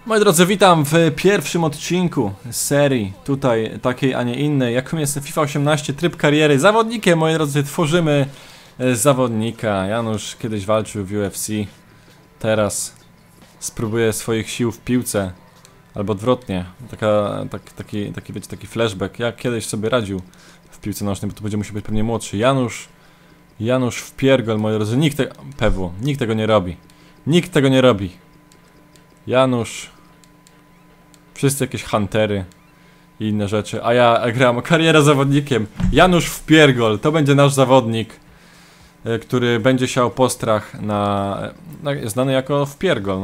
Moi drodzy, witam w pierwszym odcinku z serii, tutaj takiej, a nie innej, jaką jest FIFA 18 tryb kariery. Zawodnikiem, moi drodzy, tworzymy zawodnika. Janusz kiedyś walczył w UFC, teraz spróbuje swoich sił w piłce, albo odwrotnie. Wiecie, taki flashback, jak kiedyś sobie radził w piłce nożnej, bo to będzie musiał być pewnie młodszy. Janusz wpiergol, moi drodzy, nikt tego nie robi. Nikt tego nie robi. Janusz... Wszyscy jakieś huntery i inne rzeczy, a ja gram karierę zawodnikiem. Janusz Wpiergol, to będzie nasz zawodnik, który będzie siał postrach znany jako Wpiergol,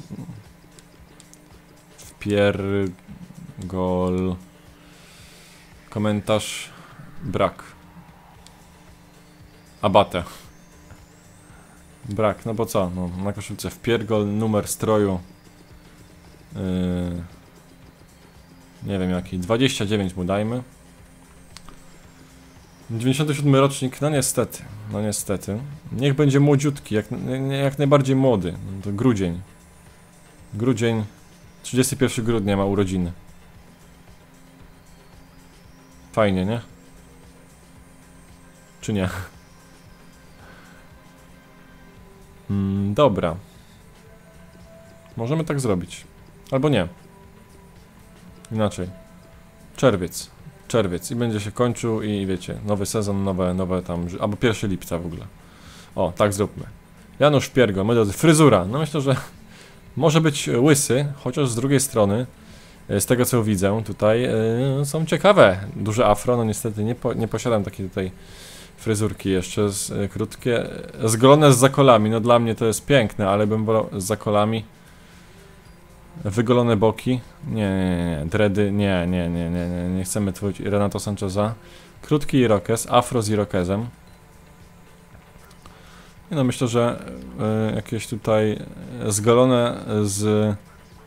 Wpiergol. Komentarz brak. Abate. Brak, no bo co? No, na koszulce Wpiergol, numer stroju. Nie wiem jaki, 29 mu dajmy. 97 rocznik, no niestety. Niech będzie młodziutki, jak najbardziej młody. No to grudzień. Grudzień, 31 grudnia ma urodziny. Fajnie, nie? Czy nie? Dobra. Możemy tak zrobić. Albo nie. Inaczej. Czerwiec i będzie się kończył i wiecie, nowy sezon, nowe tam, albo 1 lipca w ogóle. O, tak zróbmy. Janusz Wpiergol, moi drodzy, fryzura. No myślę, że może być łysy, chociaż z drugiej strony, z tego co widzę tutaj, są ciekawe. Duże afro, no niestety nie posiadam takiej tutaj fryzurki jeszcze, krótkie, zgolone z zakolami. No dla mnie to jest piękne, ale bym wolał z zakolami. Wygolone boki. Nie. Dready. Nie chcemy tworzyć Renato Sancheza. Krótki irokez. Afro z irokezem. No myślę, że jakieś tutaj zgolone z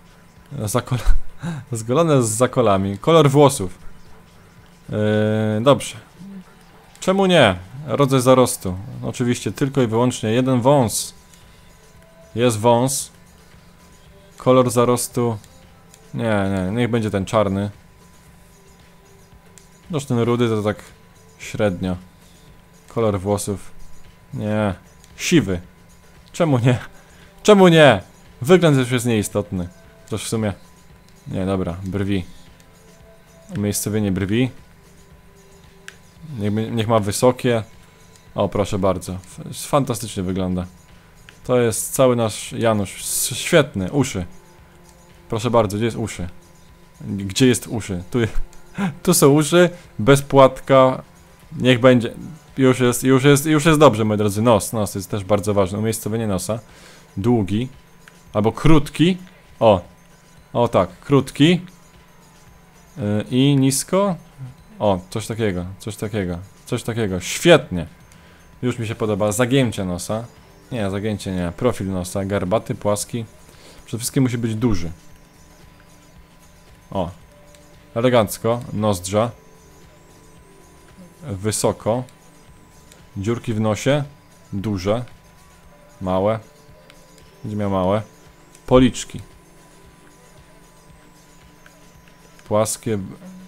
zgolone z zakolami. Kolor włosów. Dobrze. Czemu nie? Rodzaj zarostu. Oczywiście tylko i wyłącznie jeden wąs. Jest wąs. Kolor zarostu... Nie, niech będzie ten czarny. Zresztą ten rudy to tak średnio. Kolor włosów... Nie. Siwy. Czemu nie? Czemu nie? Wygląd już jest nieistotny. Też w sumie... Nie, dobra. Brwi. Umiejscowienie brwi. Niech ma wysokie. O, proszę bardzo. Fantastycznie wygląda. To jest cały nasz Janusz. Świetny. Uszy. Proszę bardzo, gdzie jest uszy? Gdzie jest uszy? Tu są uszy. Bez płatka. Niech będzie. Już jest dobrze, moi drodzy. Nos jest też bardzo ważne. Umiejscowienie nosa. Długi. Albo krótki. O tak. Krótki. I nisko. O, coś takiego. Świetnie. Już mi się podoba. Zagięcie nosa. Nie, zagięcie nie. Profil nosa. Garbaty, płaski. Przede wszystkim musi być duży. O. Elegancko. Nozdrza. Wysoko. Dziurki w nosie. Duże. Małe. Będzie miał małe. Policzki. Płaskie.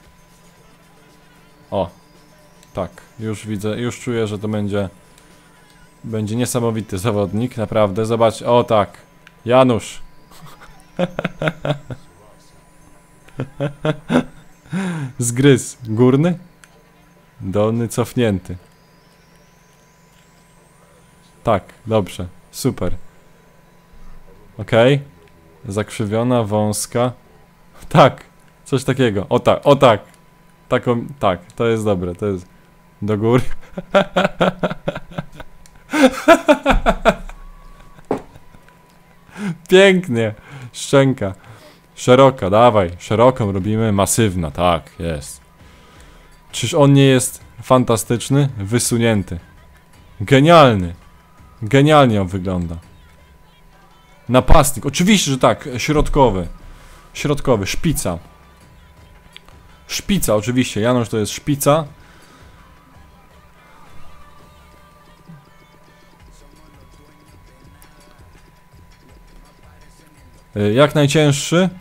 O. Tak. Już widzę. Już czuję, że to będzie... Będzie niesamowity zawodnik, naprawdę. Zobacz, o tak. Janusz. Zgryz. Górny. Dolny cofnięty. Tak, dobrze. Super. Okej. Zakrzywiona, wąska. Tak. Coś takiego. O tak. Taką, tak. To jest dobre. To jest do góry. Pięknie. Szczęka. Szeroka, dawaj. Szeroką robimy. Masywna, tak, jest. Czyż on nie jest fantastyczny? Wysunięty. Genialny. Genialnie on wygląda. Napastnik. Oczywiście, że tak. Środkowy. Szpica. Szpica, oczywiście. Janusz to jest szpica. Jak najcięższy.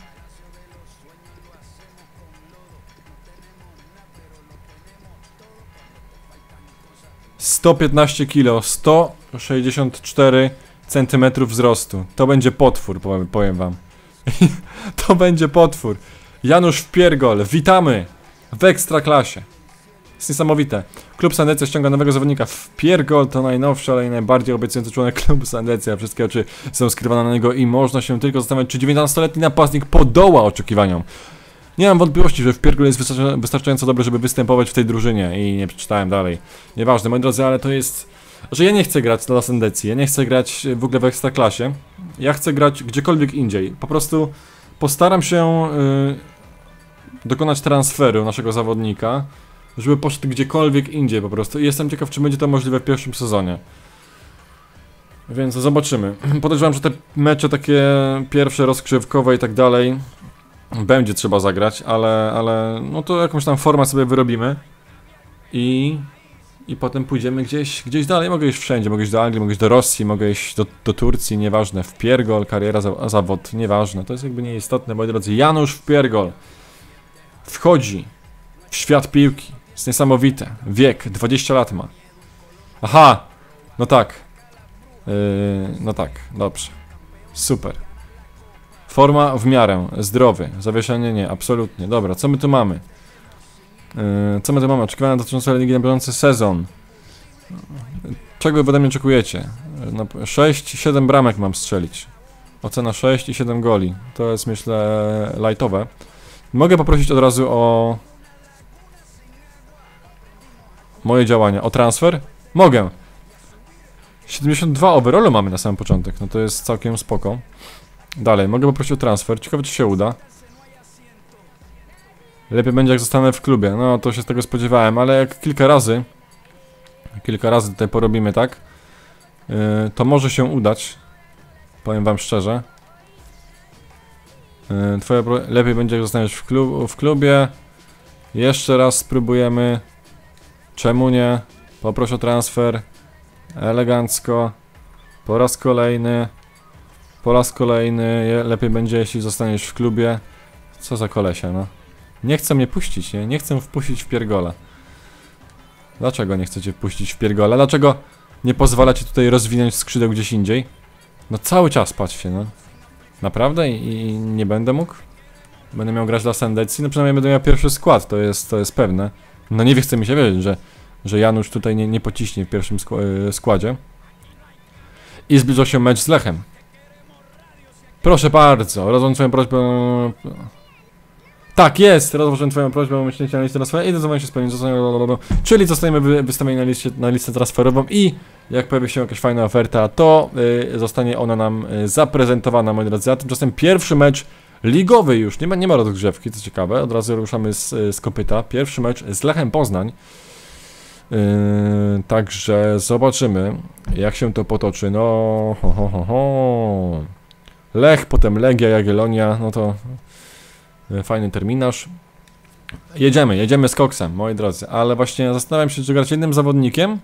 ...115 kg, 164 cm wzrostu. To będzie potwór, powiem wam. To będzie potwór. Janusz Wpiergol, witamy w Ekstraklasie. Jest niesamowite. Klub Sandecja ściąga nowego zawodnika. Wpiergol to najnowszy, ale i najbardziej obiecujący członek klubu Sandecja. Wszystkie oczy są skrywane na niego i można się tylko zastanawiać, czy 19-letni napastnik podoła oczekiwaniom. Nie mam wątpliwości, że Wpiergol jest wystarczająco dobry, żeby występować w tej drużynie. I nie przeczytałem dalej. Nieważne, moi drodzy, ale to jest... że ja nie chcę grać dla Sandecji, ja nie chcę grać w ogóle w Ekstraklasie. Ja chcę grać gdziekolwiek indziej. Po prostu postaram się dokonać transferu naszego zawodnika, żeby poszedł gdziekolwiek indziej po prostu. I jestem ciekaw, czy będzie to możliwe w pierwszym sezonie. Więc zobaczymy. Podejrzewam, że te mecze takie pierwsze, rozgrzewkowe i tak dalej będzie trzeba zagrać, ale no to jakąś tam formę sobie wyrobimy. I potem pójdziemy gdzieś dalej. Mogę iść wszędzie, mogę iść do Anglii, mogę iść do Rosji, mogę iść do Turcji, nieważne. Wpiergol, kariera, zawód, nieważne. To jest jakby nieistotne, moi drodzy. Janusz Wpiergol wchodzi w świat piłki. Jest niesamowite. Wiek, 20 lat ma. Aha! No tak. No tak, dobrze. Super. Forma w miarę, zdrowy. Zawieszenie nie, absolutnie. Dobra, co my tu mamy? Co my tu mamy? Oczekiwania dotyczące ligi na bieżący sezon. Czego ode mnie oczekujecie? 6-7 bramek mam strzelić. Ocena 6 i 7 goli. To jest, myślę, lightowe. Mogę poprosić od razu o moje działania. O transfer? Mogę. 72 overallu mamy na samym początek. No to jest całkiem spoko. Dalej, mogę poprosić o transfer. Ciekawe, czy się uda. Lepiej będzie, jak zostanę w klubie. No, to się z tego spodziewałem, ale jak kilka razy tutaj porobimy, tak? To może się udać. Powiem wam szczerze. Lepiej będzie, jak zostaniesz w klubie. Jeszcze raz spróbujemy. Czemu nie? Poproszę o transfer. Elegancko. Po raz kolejny. Lepiej będzie, jeśli zostaniesz w klubie. Co za kolesia, no. Nie chcę mnie puścić, nie? Nie chcę wpuścić Wpiergola. Dlaczego nie chcecie wpuścić Wpiergola? Dlaczego nie pozwalacie tutaj rozwinąć skrzydeł gdzieś indziej? No cały czas, patrzcie, no. Naprawdę? I nie będę mógł? Będę miał grać dla Sandecji? No przynajmniej będę miał pierwszy skład, to jest pewne. No nie chce mi się wierzyć, że Janusz tutaj nie pociśnie w pierwszym składzie. I zbliża się mecz z Lechem. Proszę bardzo, rozwiążę twoją prośbę... Tak, jest! Rozważam twoją prośbę o umieśnięcie na listę transferową i zdecydowanie się spełnić. Czyli zostaniemy wystawieni na listę transferową i jak pojawi się jakaś fajna oferta, to zostanie ona nam zaprezentowana, moi drodzy. A tymczasem pierwszy mecz ligowy już, nie ma rozgrzewki, co ciekawe. Od razu ruszamy z kopyta. Pierwszy mecz z Lechem Poznań. Także zobaczymy, jak się to potoczy. No, Lech, potem Legia, Jagiellonia, no to fajny terminarz. Jedziemy z koksem, moi drodzy, ale właśnie zastanawiam się, czy grać jednym zawodnikiem,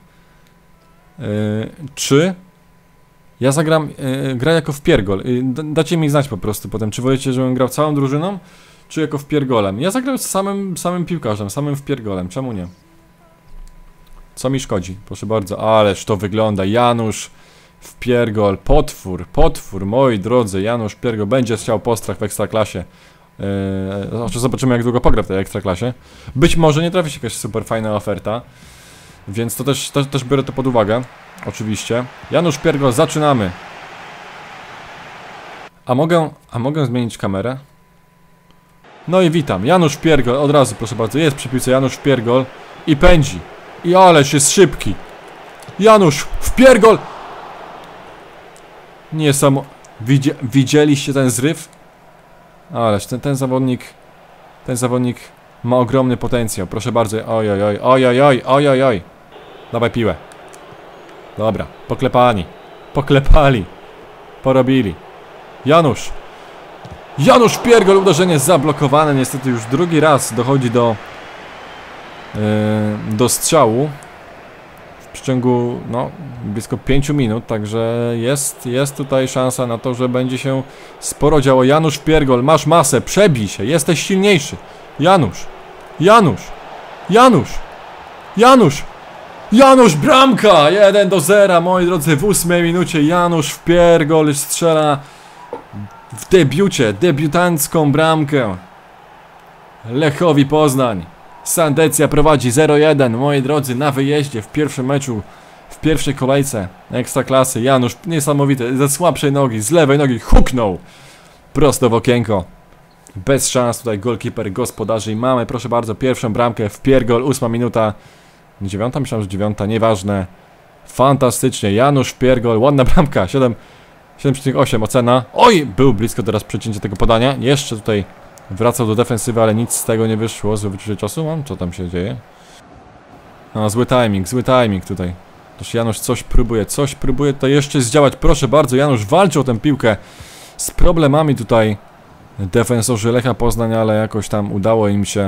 czy ja zagram gra jako Wpiergol. Dacie mi znać po prostu potem, czy wolicie, żebym grał całą drużyną, czy jako Wpiergolem. Ja zagram z samym piłkarzem, samym Wpiergolem, czemu nie? Co mi szkodzi? Proszę bardzo, ależ to wygląda. Janusz Wpiergol, potwór, moi drodzy. Janusz Wpiergol będzie chciał postrach w Ekstraklasie. Zobaczymy, jak długo pogra w tej Ekstraklasie. Być może nie trafi się jakaś super fajna oferta, więc to też biorę to pod uwagę. Oczywiście. Janusz Wpiergol, zaczynamy. A mogę zmienić kamerę? No i witam. Janusz Wpiergol, od razu proszę bardzo. Jest przy piłce Janusz Wpiergol i pędzi. I ależ jest szybki. Janusz Wpiergol! Widzieliście ten zryw? Ależ ten zawodnik ma ogromny potencjał. Proszę bardzo. Oj. Dawaj piłę. Dobra, poklepali. Porobili. Janusz Wpiergol, uderzenie zablokowane. Niestety już drugi raz dochodzi do strzału. w ciągu, no, blisko 5 minut, także jest tutaj szansa na to, że będzie się sporo działo. Janusz Wpiergol, masz masę, przebij się, jesteś silniejszy. Janusz, Janusz, Janusz, Janusz, Janusz, bramka! 1-0, moi drodzy, w 8 minucie Janusz Wpiergol strzela w debiucie, debiutancką bramkę Lechowi Poznań. Sandecja prowadzi 0-1, moi drodzy, na wyjeździe w pierwszym meczu, w pierwszej kolejce Ekstraklasy. Janusz, niesamowity, ze słabszej nogi, z lewej nogi huknął prosto w okienko. Bez szans tutaj golkiper gospodarzy i mamy, proszę bardzo, pierwszą bramkę Wpiergol, 8 minuta. 9? Myślałem, że 9, nieważne. Fantastycznie, Janusz Wpiergol, ładna bramka, 7,8 ocena. Oj, był blisko teraz przecięcia tego podania. Jeszcze tutaj wracał do defensywy, ale nic z tego nie wyszło. Złe wyczucie czasu mam? Co tam się dzieje? No, zły timing tutaj. Toż Janusz coś próbuje tutaj jeszcze zdziałać. Proszę bardzo, Janusz walczy o tę piłkę z problemami tutaj defensorzy Lecha Poznań, ale jakoś tam udało im się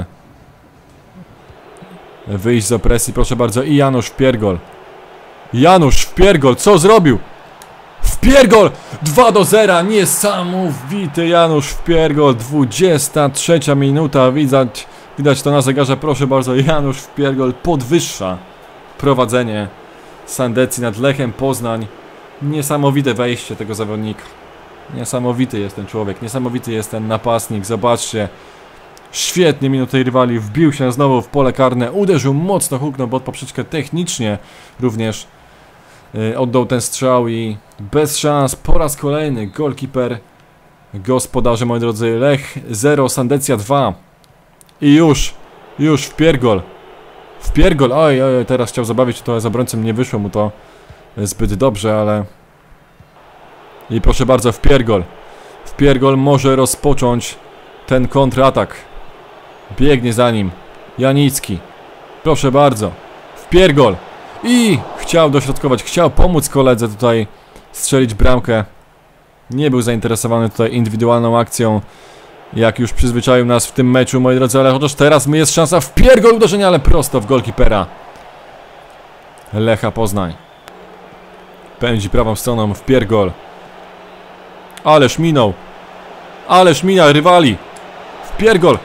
wyjść z opresji. Proszę bardzo, i Janusz Wpiergol. Janusz Wpiergol, co zrobił? Wpiergol! 2-0, niesamowity Janusz Wpiergol, 23 minuta, widać to na zegarze, proszę bardzo, Janusz Wpiergol podwyższa prowadzenie Sandecji nad Lechem Poznań. Niesamowite wejście tego zawodnika. Niesamowity jest ten człowiek, niesamowity jest ten napastnik, zobaczcie. Świetnie minął tej rywali, wbił się znowu w pole karne, uderzył mocno, huknął pod poprzeczkę, technicznie również oddał ten strzał i bez szans po raz kolejny golkiper gospodarzy, moi drodzy. Lech 0, Sandecja 2 i już Wpiergol, oj, teraz chciał zabawić to z obrońcą, nie wyszło mu to zbyt dobrze, ale i proszę bardzo, Wpiergol może rozpocząć ten kontratak. Biegnie za nim Janicki, proszę bardzo, Wpiergol i chciał dośrodkować, chciał pomóc koledze tutaj strzelić bramkę. Nie był zainteresowany tutaj indywidualną akcją, jak już przyzwyczaił nas w tym meczu, moi drodzy, ale chociaż teraz jest szansa. Wpiergol, uderzenia, ale prosto w golkipera Lecha Poznań. Pędzi prawą stroną Wpiergol. Ależ minął rywali. Wpiergol,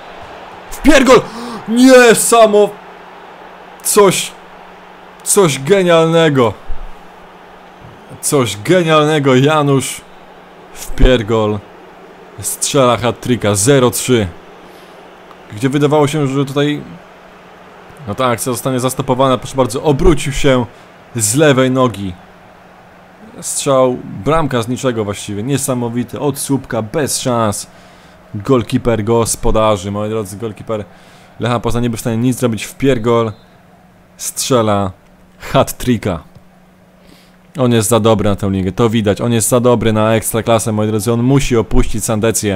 coś genialnego, Janusz Wpiergol strzela hat-tricka, 0-3, gdzie wydawało się, że tutaj no ta akcja zostanie zastopowana. Proszę bardzo, obrócił się z lewej nogi, strzał, bramka z niczego właściwie, niesamowity, od słupka, bez szans. Golkiper gospodarzy, moi drodzy, golkiper Lecha Poznań nie był w stanie nic zrobić. Wpiergol strzela hat-tricka. On jest za dobry na tę ligę, to widać. On jest za dobry na Ekstraklasę, moi drodzy. On musi opuścić Sandecję.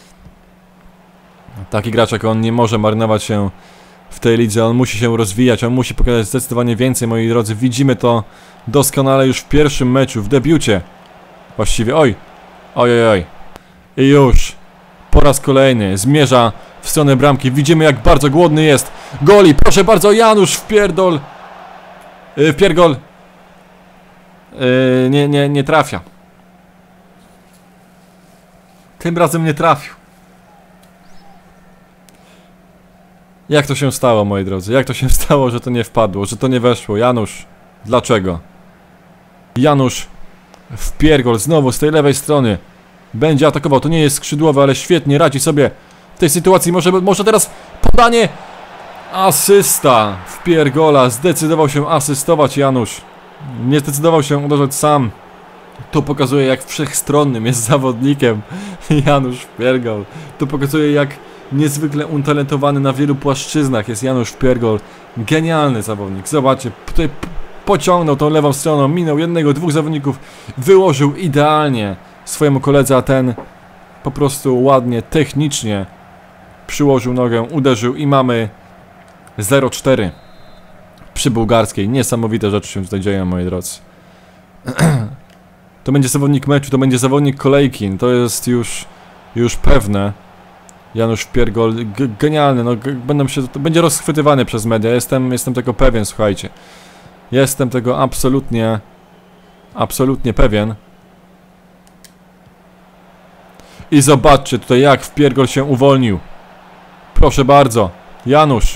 Taki gracz jak on nie może marnować się w tej lidze. On musi się rozwijać, on musi pokazać zdecydowanie więcej, moi drodzy. Widzimy to doskonale już w pierwszym meczu, w debiucie. Właściwie, oj. I już po raz kolejny zmierza w stronę bramki. Widzimy, jak bardzo głodny jest. Goli, proszę bardzo, Janusz Wpiergol. Nie trafia. Tym razem nie trafił. Jak to się stało, moi drodzy? Jak to się stało, że to nie wpadło, że to nie weszło? Janusz, dlaczego? Janusz Wpiergol znowu z tej lewej strony będzie atakował. To nie jest skrzydłowy, ale świetnie radzi sobie w tej sytuacji. Może teraz podanie. Asysta Wpiergola. Zdecydował się asystować Janusz. Nie zdecydował się uderzyć sam. To pokazuje, jak wszechstronnym jest zawodnikiem Janusz Wpiergol. To pokazuje, jak niezwykle utalentowany na wielu płaszczyznach jest Janusz Wpiergol. Genialny zawodnik. Zobaczcie, tutaj pociągnął tą lewą stroną, minął jednego, dwóch zawodników, wyłożył idealnie swojemu koledze, a ten po prostu ładnie, technicznie przyłożył nogę, uderzył i mamy 0-4 przy bułgarskiej. Niesamowite rzeczy się tutaj dzieją, moi drodzy. To będzie zawodnik meczu, to będzie zawodnik kolejki, to jest już pewne. Janusz Wpiergol, genialny, no będzie rozchwytywany przez media, jestem tego pewien, słuchajcie. Jestem tego absolutnie pewien. I zobaczcie tutaj, jak wpiergol się uwolnił. Proszę bardzo, Janusz.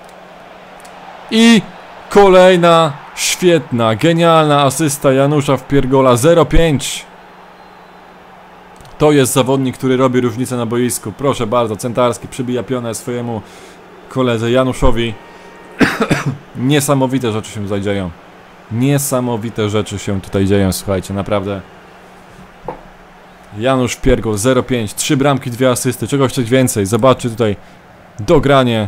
I kolejna świetna, genialna asysta Janusza Wpiergola. 0-5. To jest zawodnik, który robi różnicę na boisku. Proszę bardzo, Centarski przybija pionę swojemu koledze Januszowi. Niesamowite rzeczy się tutaj dzieją. Niesamowite rzeczy się tutaj dzieją, słuchajcie, naprawdę. Janusz Wpiergol 0-5, 3 bramki, 2 asysty, czego chcieć więcej. Zobaczcie tutaj dogranie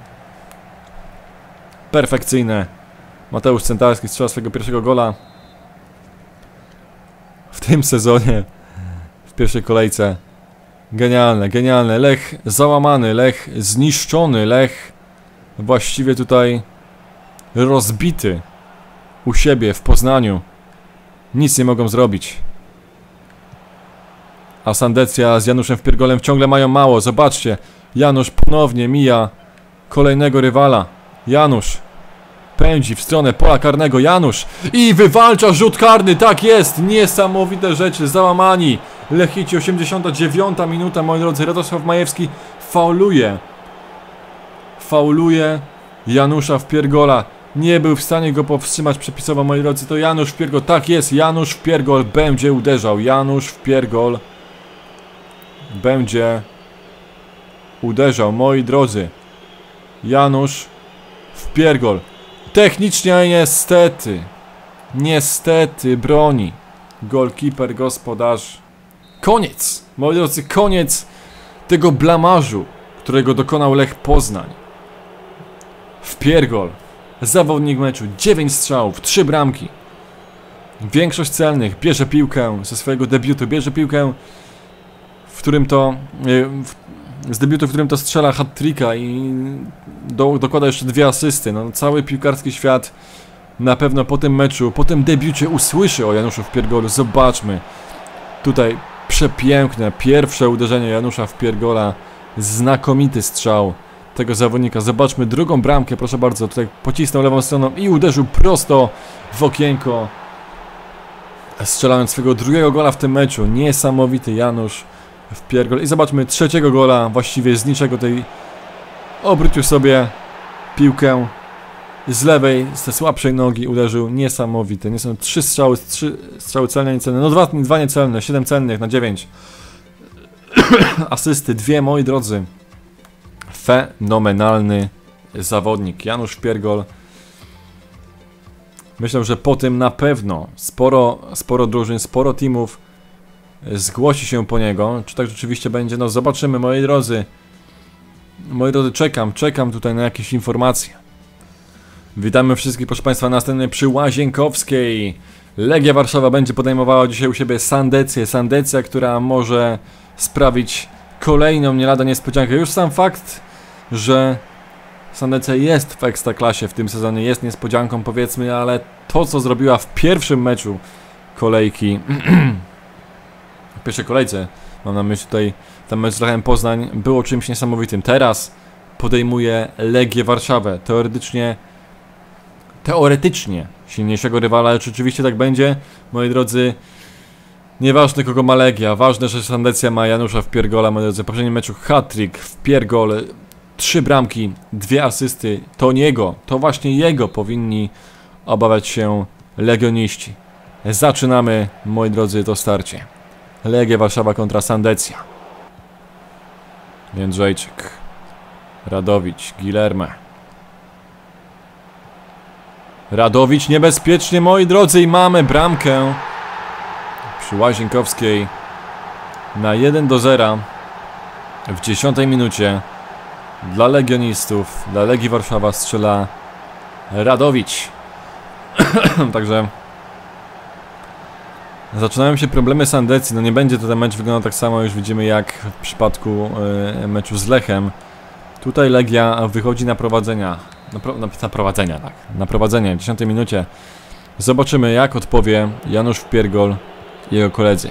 perfekcyjne. Mateusz Centarski strzela swojego pierwszego gola w tym sezonie, w pierwszej kolejce. Genialne, genialne. Lech załamany, Lech zniszczony, Lech właściwie tutaj rozbity u siebie w Poznaniu. Nic nie mogą zrobić. A Sandecja z Januszem Wpiergolem ciągle mają mało. Zobaczcie, Janusz ponownie mija kolejnego rywala. Janusz pędzi w stronę pola karnego. Janusz i wywalcza rzut karny. Tak jest, niesamowite rzeczy. Załamani Lechici, 89 minuta, moi drodzy. Radosław Majewski fauluje Janusza Wpiergola. Nie był w stanie go powstrzymać przepisowo, moi drodzy. To Janusz Wpiergol, tak jest, Janusz Wpiergol będzie uderzał. Janusz Wpiergol będzie uderzał, moi drodzy. Janusz Wpiergol technicznie niestety broni golkiper gospodarz. Koniec, moi drodzy, koniec tego blamażu, którego dokonał Lech Poznań. Wpiergol, zawodnik meczu, 9 strzałów, 3 bramki. Większość celnych, bierze piłkę ze swojego debiutu, bierze piłkę, w którym to z debiutu, w którym to strzela hat-tricka i dokłada jeszcze 2 asysty. No, cały piłkarski świat na pewno po tym meczu, po tym debiucie usłyszy o Januszu Wpiergolu. Zobaczmy tutaj przepiękne pierwsze uderzenie Janusza Wpiergola, znakomity strzał tego zawodnika. Zobaczmy drugą bramkę, proszę bardzo, tutaj pocisnął lewą stroną i uderzył prosto w okienko, strzelając swojego drugiego gola w tym meczu. Niesamowity Janusz Wpiergol. I zobaczmy trzeciego gola, właściwie z niczego tej obrócił sobie piłkę z lewej, z tej słabszej nogi uderzył. Niesamowity. Nie są 3 strzały, 3 strzały celne i niecelne. No 2 niecelne, 7 celnych na 9. Asysty 2, moi drodzy. Fenomenalny zawodnik Janusz Wpiergol. Myślę, że po tym na pewno sporo drużyn, sporo teamów zgłosi się po niego. Czy tak rzeczywiście będzie? No zobaczymy, moi drodzy. Moi drodzy, czekam tutaj na jakieś informacje. Witamy wszystkich, proszę Państwa, następnie przy Łazienkowskiej. Legia Warszawa będzie podejmowała dzisiaj u siebie Sandecję. Sandecja, która może sprawić kolejną nie lada niespodziankę. Już sam fakt, że Sandecja jest w Ekstraklasie w tym sezonie, jest niespodzianką, powiedzmy, ale to, co zrobiła w pierwszym meczu kolejki, w pierwszej kolejce, mam na myśli tutaj ten mecz z Lechem Poznań, było czymś niesamowitym. Teraz podejmuje Legię Warszawę, teoretycznie silniejszego rywala, ale czy rzeczywiście tak będzie, moi drodzy? Nieważne, kogo ma Legia, ważne, że Sandecja ma Janusza Wpiergola, moi drodzy. W poprzednim meczu hat-trick, Wpiergol, 3 bramki, 2 asysty. To właśnie jego powinni obawiać się legioniści. Zaczynamy, moi drodzy, to starcie. Legia Warszawa kontra Sandecja. Jędrzejczyk, Radowicz, Guilherme. Radowicz niebezpiecznie, moi drodzy, i mamy bramkę przy Łazienkowskiej na 1-0 w 10 minucie. Dla legionistów, dla Legii Warszawa strzela Radowicz. Także zaczynają się problemy Sandecji. No nie będzie to ten mecz wyglądał tak samo, już widzimy, jak w przypadku meczu z Lechem. Tutaj Legia wychodzi na prowadzenie w 10 minucie. Zobaczymy, jak odpowie Janusz Wpiergol i jego koledzy.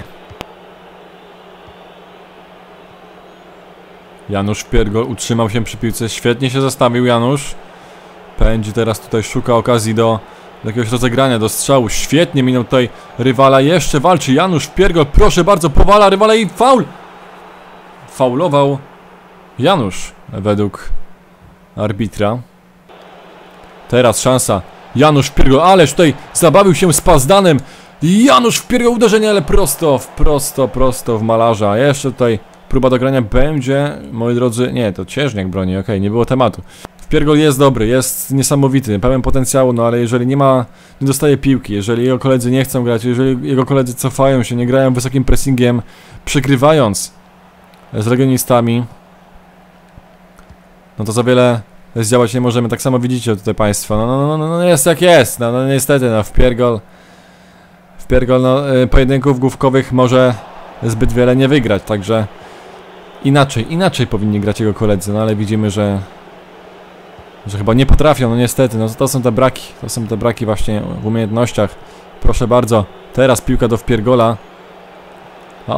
Janusz Wpiergol utrzymał się przy piłce, świetnie się zastawił Janusz. Pędzi teraz tutaj, szuka okazji do do jakiegoś rozegrania, do strzału. Świetnie minął tutaj rywala. Jeszcze walczy Janusz Wpiergol. Proszę bardzo, powala rywala i faul! Faulował Janusz według arbitra. Teraz szansa. Janusz Wpiergol, ależ tutaj zabawił się z Pazdanem. Janusz Wpiergol, uderzenie, ale prosto w malarza. Jeszcze tutaj próba dogrania będzie, moi drodzy, nie, to Cieżniak broni, okej, nie było tematu. Wpiergol jest dobry, jest niesamowity, pełen potencjału, no ale jeżeli nie dostaje piłki, jeżeli jego koledzy nie chcą grać, jeżeli jego koledzy cofają się, nie grają wysokim pressingiem, przykrywając z legionistami, no to za wiele zdziałać nie możemy. Tak samo widzicie tutaj państwo, no jest jak jest, no niestety, no Wpiergol, no pojedynków główkowych może zbyt wiele nie wygrać, także inaczej powinni grać jego koledzy, no ale widzimy, że chyba nie potrafią, no niestety, no to są te braki właśnie w umiejętnościach. Proszę bardzo, teraz piłka do Wpiergola, a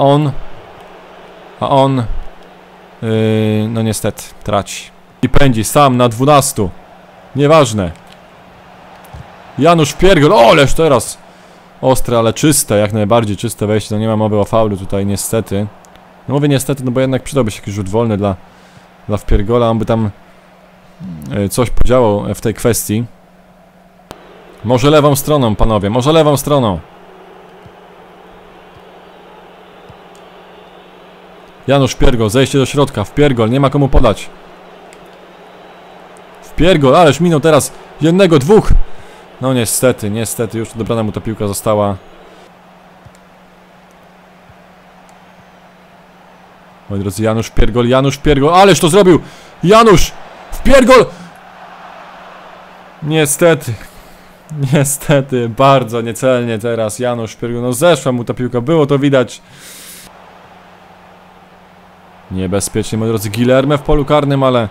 on no niestety traci i pędzi sam na 12, nieważne. Janusz Wpiergol, ależ teraz ostre, ale czyste, jak najbardziej czyste wejście, no nie ma mowy o faulu tutaj niestety. No mówię niestety, no bo jednak przydałby się jakiś rzut wolny dla Wpiergola, on by tam coś podziałał w tej kwestii. Może lewą stroną, panowie, może lewą stroną. Janusz Wpiergol, zejście do środka, Wpiergol, nie ma komu podać. Wpiergol, ależ minął teraz jednego, dwóch. No niestety, już dobrana mu ta piłka została. Moi drodzy, Janusz Wpiergol, ależ to zrobił! Janusz Wpiergol! Niestety, bardzo niecelnie teraz Janusz Wpiergol, no zeszła mu ta piłka, było to widać. Niebezpiecznie, moi drodzy, Guilherme w polu karnym, ale...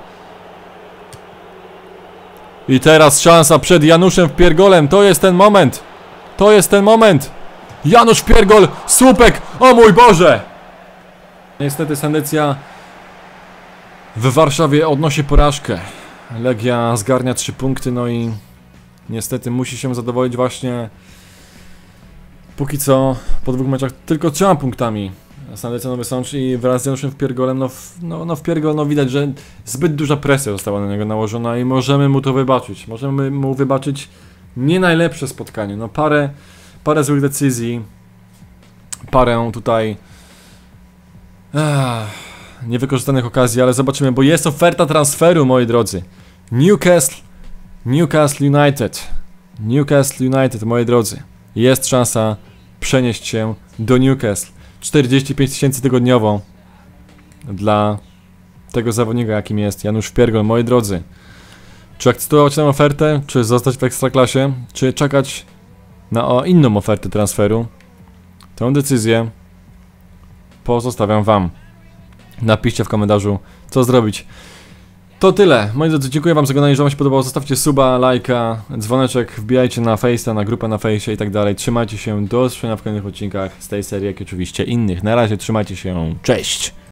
I teraz szansa przed Januszem Wpiergolem, to jest ten moment! Janusz Wpiergol, słupek, o mój Boże! Niestety Sandecja w Warszawie odnosi porażkę. Legia zgarnia 3 punkty, no i niestety musi się zadowolić właśnie póki co po 2 meczach tylko 3 punktami. Sandecja Nowy Sącz i wraz z Januszem Wpiergolem, Wpiergol, no widać, że zbyt duża presja została na niego nałożona i możemy mu to wybaczyć. Możemy mu wybaczyć nie najlepsze spotkanie, no parę złych decyzji, parę tutaj niewykorzystanych okazji, ale zobaczymy, bo jest oferta transferu, moi drodzy. Newcastle United, moi drodzy. Jest szansa przenieść się do Newcastle. 45 000 tygodniowo dla tego zawodnika, jakim jest Janusz Wpiergol, moi drodzy. Czy akceptować tę ofertę, czy zostać w Ekstraklasie, czy czekać na inną ofertę transferu? Tę decyzję pozostawiam wam. Napiszcie w komentarzu, co zrobić. To tyle. Moi drodzy, dziękuję wam za oglądanie. Jeżeli wam się podobało, zostawcie suba, lajka, dzwoneczek, wbijajcie na Face'a, na grupę na Face'ie i tak dalej. Trzymajcie się, do zobaczenia w kolejnych odcinkach z tej serii, jak i oczywiście innych. Na razie, trzymajcie się, cześć!